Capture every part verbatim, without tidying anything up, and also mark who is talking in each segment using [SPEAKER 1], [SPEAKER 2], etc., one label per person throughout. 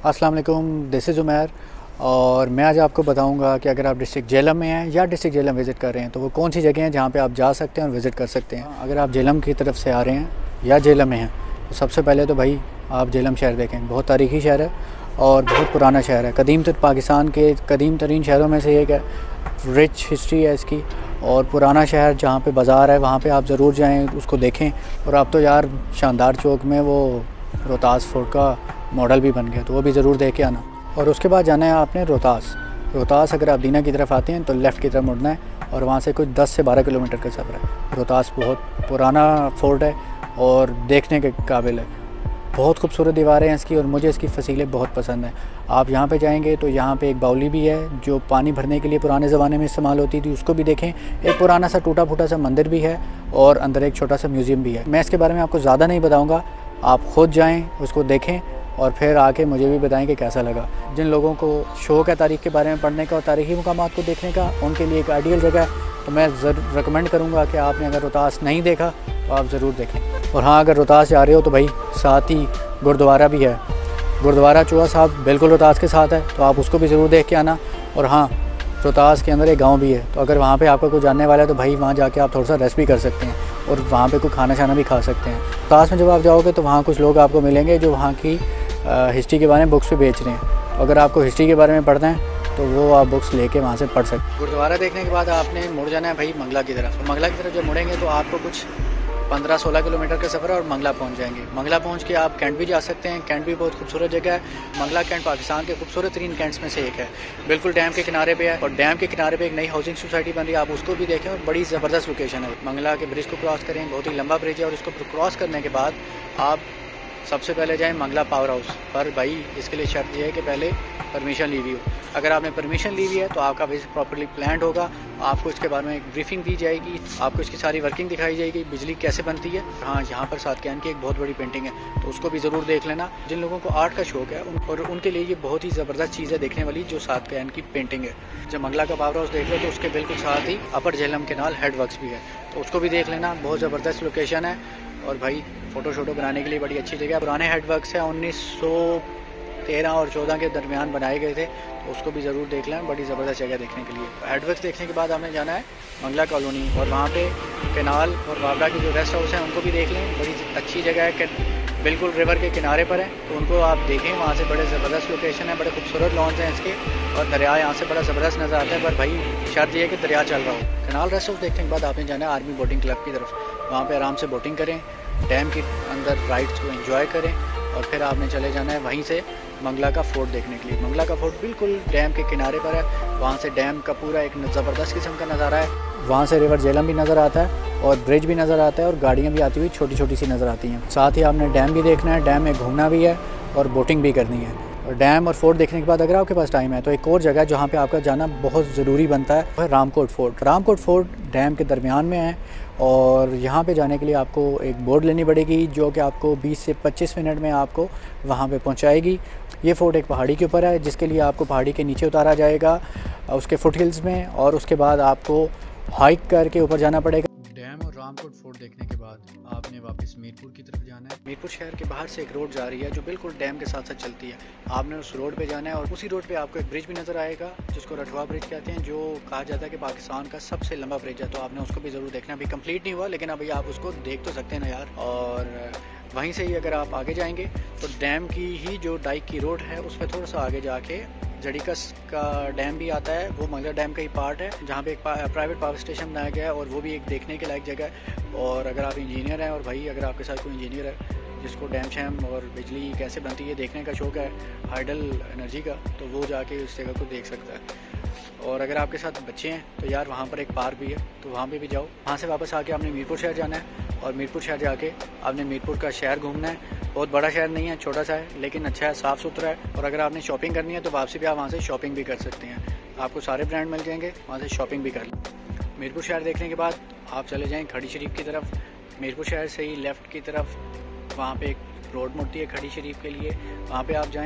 [SPEAKER 1] अस्सलाम वालेकुम, this is Umair और मैं आज आपको बताऊंगा कि अगर आप डिस्ट्रिक्ट झेलम में हैं या डिस्ट्रिक्ट झेलम विज़िट कर रहे हैं तो वो कौन सी जगह हैं जहां पे आप जा सकते हैं और विज़िट कर सकते हैं। अगर आप झेलम की तरफ से आ रहे हैं या झेलम में हैं तो सबसे पहले तो भाई आप झेलम शहर देखें। बहुत तारीख़ी शहर है और बहुत पुराना शहर है। कदीम तर पाकिस्तान के कदीम तरीन शहरों में से एक है। रिच हिस्ट्री है इसकी और पुराना शहर जहाँ पे बाज़ार है वहाँ पे आप ज़रूर जाएं, उसको देखें। और अब तो यार शानदार चौक में वो रोहतास फोर्ट का मॉडल भी बन गया, तो वो भी ज़रूर देख के आना। और उसके बाद जाना है आपने रोहतास। रोहतास अगर आप दीना की तरफ आते हैं तो लेफ़्ट की तरफ मुड़ना है और वहाँ से कुछ दस से बारह किलोमीटर का सफ़र है। रोहतास बहुत पुराना फोर्ट है और देखने के काबिल है। बहुत खूबसूरत दीवारें हैं इसकी और मुझे इसकी फसीलें बहुत पसंद हैं। आप यहाँ पे जाएंगे तो यहाँ पे एक बाउली भी है जो पानी भरने के लिए पुराने ज़माने में इस्तेमाल होती थी, उसको भी देखें। एक पुराना सा टूटा फूटा सा मंदिर भी है और अंदर एक छोटा सा म्यूज़ियम भी है। मैं इसके बारे में आपको ज़्यादा नहीं बताऊँगा, आप ख़ुद जाएँ, उसको देखें और फिर आके मुझे भी बताएं कि कैसा लगा। जिन लोगों को शौक़ है तारीख़ के बारे में पढ़ने का और तारीख़ी मकामात को देखने का, उनके लिए एक आइडियल जगह है। तो मैं ज़रूर रिकमेंड करूँगा कि आपने अगर रोहतास नहीं देखा तो आप ज़रूर देखें। और हाँ, अगर रोहतास जा रहे हो तो भाई साथ ही गुरुद्वारा भी है। गुरुद्वारा चूहा साहब बिल्कुल रोहतास के साथ है, तो आप उसको भी ज़रूर देख के आना। और हाँ, रोहतास के अंदर एक गांव भी है, तो अगर वहाँ पे आपका कोई जानने वाला है तो भाई वहाँ जाके आप थोड़ा सा रेस्ट भी कर सकते हैं और वहाँ पे कोई खाना शाना भी खा सकते हैं। रोहतास में जब आप जाओगे तो वहाँ कुछ लोग आपको मिलेंगे जो वहाँ की हिस्ट्री के बारे में बुक्स भी बेच रहे हैं। तो अगर आपको हिस्ट्री के बारे में पढ़ना है तो वो आप बुक्स लेके वहाँ से पढ़ सकते हैं। गुरुद्वारा देखने के बाद आपने मुड़ जाना है भाई मंगला की तरफ। तो मंगला की तरफ जब मुड़ेंगे तो आपको कुछ पंद्रह सोलह किलोमीटर का सफ़र है और मंगला पहुंच जाएंगे। मंगला पहुंच के आप कैंट भी जा सकते हैं। कैंट भी बहुत खूबसूरत जगह है। मंगला कैंट पाकिस्तान के खूबसूरत तरीन कैंट्स में से एक है। बिल्कुल डैम के किनारे पे है और डैम के किनारे पे एक नई हाउसिंग सोसाइटी बन रही है, आप उसको भी देखें। और बड़ी ज़बरदस्त लोकेशन है। मंगला के ब्रिज को क्रॉस करें, बहुत ही लंबा ब्रिज है और उसको क्रॉस करने के बाद आप सबसे पहले जाएं मंगला पावर हाउस पर। भाई इसके लिए शर्त यह है कि पहले परमिशन ली हुई हो। अगर आपने परमिशन ली हुई है तो आपका विजिट प्रॉपर्ली प्लान्ड होगा। आपको इसके बारे में एक ब्रीफिंग दी जाएगी, आपको इसकी सारी वर्किंग दिखाई जाएगी, बिजली कैसे बनती है। हाँ, यहाँ पर सातक्यान की एक बहुत बड़ी पेंटिंग है, तो उसको भी ज़रूर देख लेना। जिन लोगों को आर्ट का शौक है और उनके लिए ये बहुत ही ज़बरदस्त चीज़ है देखने वाली, जो सातक्यान की पेंटिंग है। जब मंगला का पावर हाउस देख लो तो उसके बिल्कुल साथ ही upper Jhelum canal headworks भी है, तो उसको भी देख लेना। बहुत ज़बरदस्त लोकेशन है और भाई फ़ोटो शोटो बनाने के लिए बड़ी अच्छी जगह है। पुराने हेड वर्क्स हैं, उन्नीस सौ तेरह और चौदह के दरमियान बनाए गए थे, तो उसको भी ज़रूर देख लें। बड़ी ज़बरदस्त जगह देखने के लिए। हेड वर्क्स देखने के बाद आपने जाना है मंगला कॉलोनी और वहाँ पे केनाल और वावड़ा के जो रेस्ट हाउस हैं उनको भी देख लें। बड़ी अच्छी जगह है, बिल्कुल रिवर के किनारे पर है, तो उनको आप देखें। वहाँ से बड़े ज़बरदस्त लोकेशन है, बड़े खूबसूरत लॉन्स हैं इसके और दरिया यहाँ से बड़ा ज़बरदस्त नज़र आता है। पर भाई शर्त यह है कि दरिया चल रहा हो। केनाल रेस्ट हाउस देखने के बाद आपने जाना है आर्मी बोटिंग क्लब की तरफ। वहाँ पर आराम से बोटिंग करें, डैम के अंदर राइड्स को एंजॉय करें और फिर आपने चले जाना है वहीं से मंगला का फोर्ट देखने के लिए। मंगला का फोर्ट बिल्कुल डैम के किनारे पर है। वहाँ से डैम का पूरा एक ज़बरदस्त किस्म का नज़ारा है। वहाँ से रिवर झेलम भी नज़र आता है और ब्रिज भी नज़र आता है और गाड़ियाँ भी आती हुई छोटी छोटी सी नज़र आती हैं। साथ ही आपने डैम भी देखना है, डैम में घूमना भी है और बोटिंग भी करनी है। और डैम और फोर्ट देखने के बाद अगर आपके पास टाइम है तो एक और जगह जहाँ पे आपका जाना बहुत ज़रूरी बनता है वो है Ramkot fort. Ramkot fort dam के दरमियान में है और यहाँ पे जाने के लिए आपको एक बोट लेनी पड़ेगी जो कि आपको बीस से पच्चीस मिनट में आपको वहाँ पे पहुँचाएगी। ये फोर्ट एक पहाड़ी के ऊपर है जिसके लिए आपको पहाड़ी के नीचे उतारा जाएगा उसके फुट हिल्स में और उसके बाद आपको हाइक करके ऊपर जाना पड़ेगा। डैम और रामकोट फोर्ट देखने के बाद आपने वापस मीरपुर की तरफ जाना है। मीरपुर शहर के बाहर से एक रोड जा रही है जो बिल्कुल डैम के साथ साथ चलती है। आपने उस रोड पे जाना है और उसी रोड पे आपको एक ब्रिज भी नज़र आएगा जिसको रठवा ब्रिज कहते हैं, जो कहा जाता है कि पाकिस्तान का सबसे लंबा ब्रिज है। तो आपने उसको भी ज़रूर देखना। अभी कंप्लीट नहीं हुआ लेकिन अभी आप उसको देख तो सकते हैं ना यार। और वहीं से ही अगर आप आगे जाएंगे तो डैम की ही जो डाइक की रोड है उस पर थोड़ा सा आगे जाके जड़ीकस का डैम भी आता है। वो मंगला डैम का ही पार्ट है जहाँ पे एक प्राइवेट पावर स्टेशन बनाया गया है और वो भी एक देखने के लायक जगह है। और अगर आप इंजीनियर हैं और भाई अगर आपके साथ कोई इंजीनियर है जिसको डैम शैम और बिजली कैसे बनती है देखने का शौक़ है, हाइडल एनर्जी का, तो वो जाके उस जगह को देख सकता है। और अगर आपके साथ बच्चे हैं तो यार वहाँ पर एक पार्क भी है, तो वहाँ पे भी जाओ। वहाँ से वापस आके आपने मीरपुर शहर जाना है और मीरपुर शहर जाके आपने मीरपुर का शहर घूमना है। बहुत बड़ा शहर नहीं है, छोटा सा है लेकिन अच्छा है, साफ़ सुथरा है। और अगर आपने शॉपिंग करनी है तो वापसी भी आप वहाँ से शॉपिंग भी कर सकते हैं। आपको सारे ब्रांड मिल जाएंगे, वहाँ से शॉपिंग भी कर लें। मीरपुर शहर देखने के बाद आप चले जाएँ खड़ी शरीफ की तरफ। मीरपुर शहर से ही लेफ़्ट की तरफ वहाँ पर एक रोड मुड़ती है खड़ी शरीफ के लिए, वहाँ पे आप जाएं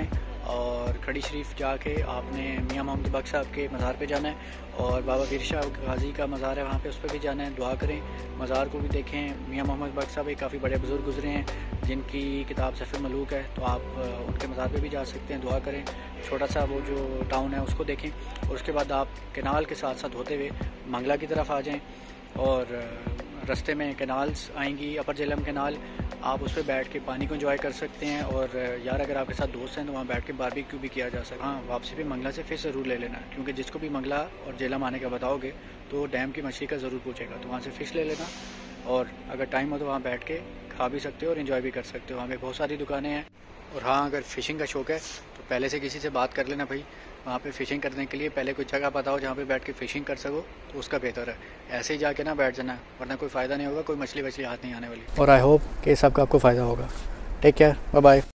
[SPEAKER 1] और खड़ी शरीफ जाके आपने मियाँ मोहम्मद बख्श साहब के मज़ार पे जाना है और बाबा वीर शाह गाजी का मज़ार है वहाँ पे, उस पर भी जाना है। दुआ करें, मज़ार को भी देखें। मियाँ मोहम्मद बख्श साहब एक काफ़ी बड़े बुज़ुर्ग गुजरे हैं जिनकी किताब सफ़र मलूक है, तो आप उनके मज़ार पे भी जा सकते हैं। दुआ करें। छोटा सा वो जो टाउन है उसको देखें और उसके बाद आप कैनाल के साथ साथ होते हुए मंगला की तरफ आ जाएँ और रास्ते में कैनाल्स आएंगी, अपर झेलम कैनाल, आप उस पर बैठ के पानी को एंजॉय कर सकते हैं। और यार अगर आपके साथ दोस्त हैं तो वहाँ बैठ के बारबेक्यू भी किया जा सकता है। हाँ, वापसी पे मंगला से फिश ज़रूर ले लेना, क्योंकि जिसको भी मंगला और झेलम आने का बताओगे तो डैम की मछली का ज़रूर पूछेगा, तो वहाँ से फ़िश ले लेना। और अगर टाइम हो तो वहाँ बैठ के खा भी सकते हो और इन्जॉय भी कर सकते हो। वहाँ पे बहुत सारी दुकानें हैं। और हाँ, अगर फ़िशिंग का शौक़ है तो पहले से किसी से बात कर लेना भाई, वहाँ पे फ़िशिंग करने के लिए पहले कोई जगह पता हो जहाँ पे बैठ के फ़िशिंग कर सको, तो उसका बेहतर है। ऐसे ही जाके ना बैठ जाना, वरना कोई फ़ायदा नहीं होगा, कोई मछली वछली हाथ नहीं आने वाली। और आई होप कि सबका आपको फ़ायदा होगा। Take care, bye bye.